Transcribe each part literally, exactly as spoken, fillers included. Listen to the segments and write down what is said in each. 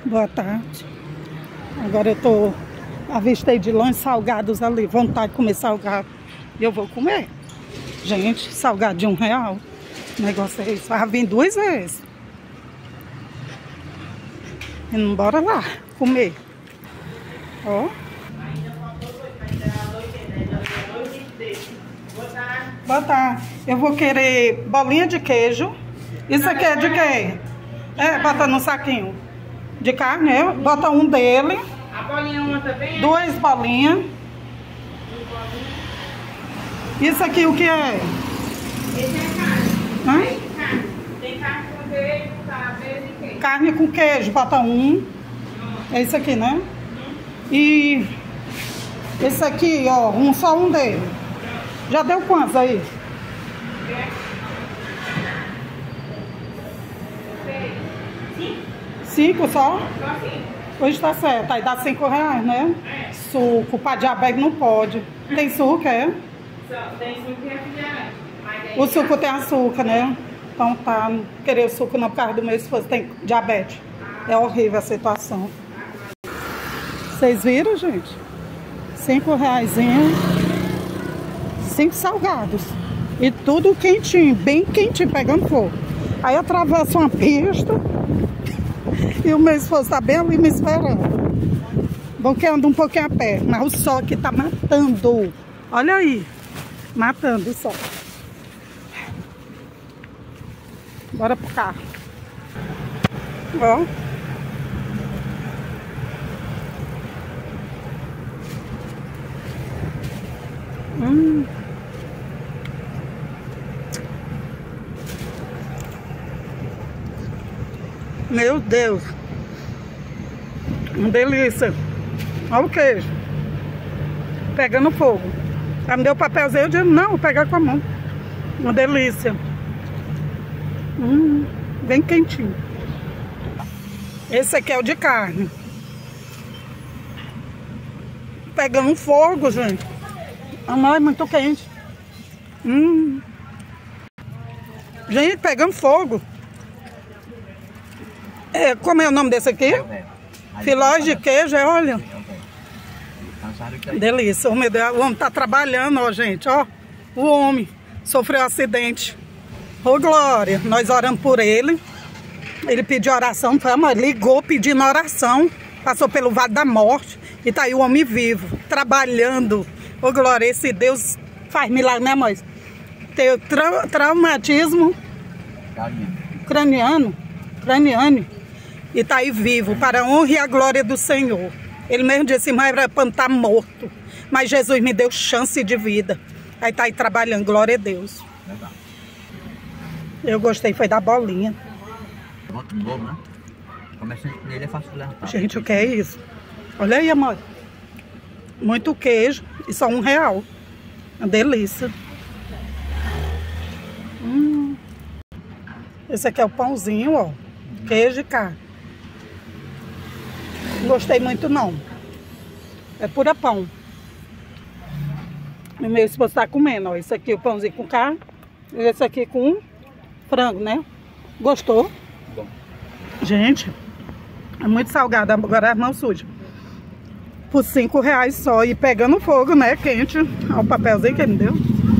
Boa tarde. Agora eu tô avistei de longe salgados ali. Vontade de comer salgado. E eu vou comer. Gente, salgado de um real. O negócio é isso. Já vim duas vezes. E não bora lá comer. Ó. Boa tarde. Eu vou querer bolinha de queijo. Isso aqui é de quê? É, bota no saquinho. De carne, né? Bota um dele. A bolinha uma também? Duas bolinhas. Isso aqui o que é? Esse é carne. Hã? Tem carne. Tem carne com queijo, calabresa e queijo. Carne com queijo, bota um. É isso aqui, né? E esse aqui, ó, um só um dele. Já deu quantos aí? Cinco só? Só assim. Hoje tá certo. Aí dá cinco reais, né? É. Suco, pra diabético não pode. Tem suco, é? Só, tem suco e refrigerante. Mas aí O suco tem açúcar, né? Então tá, não querer o suco não por causa do meu esposo, tem diabetes. É horrível a situação. Vocês viram, gente? Cinco reaisinho. Cinco salgados. E tudo quentinho, bem quentinho, pegando fogo. Aí atravessa uma pista e o meu esposo tá bem ali me esperando. Bom que anda um pouquinho a pé, mas o sol aqui tá matando. Olha aí, matando o sol. Bora pro carro. Ó. Hum. Meu Deus. Uma delícia. Olha o queijo. Pegando fogo. Ela me deu o papelzinho, eu disse, não, vou pegar com a mão. Uma delícia. Hum, bem quentinho. Esse aqui é o de carne. Pegando fogo, gente. Ah, é muito quente. Hum. Gente, pegando fogo. É, como é o nome desse aqui? Filós de queijo, é, olha. Delícia. Oh, meu Deus, o homem tá trabalhando, ó, gente, ó. O homem sofreu um acidente. Ô, Glória, nós oramos por ele. Ele pediu oração, mas ligou pedindo oração. Passou pelo vale da morte. E tá aí o homem vivo, trabalhando. Ô, Glória, esse Deus faz milagre, né, mãe? Tem tra traumatismo craniano, craniano. E tá aí vivo, para a honra e a glória do Senhor. Ele mesmo disse, mas era para estar morto. Mas Jesus me deu chance de vida. Aí tá aí trabalhando, glória a Deus. Legal. Eu gostei, foi da bolinha. Muito novo, né? Começando nele é fácil de levantar. Gente, o que é isso? Olha aí, amor. Muito queijo e só um real. Uma delícia. Hum. Esse aqui é o pãozinho, ó. Queijo e carne. Não gostei muito, não. É pura pão. O meu esposo tá comendo, ó. Esse aqui, o pãozinho com carne. E esse aqui com frango, né? Gostou? Bom. Gente, é muito salgado. Agora as mãos sujas. Por cinco reais só. E pegando fogo, né? Quente. Olha o papelzinho que ele me deu.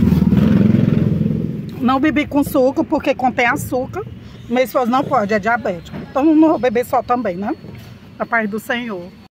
Não bebi com suco, porque contém açúcar. Meu esposo não pode, é diabético. Então não vou beber só também, né? A paz do Senhor.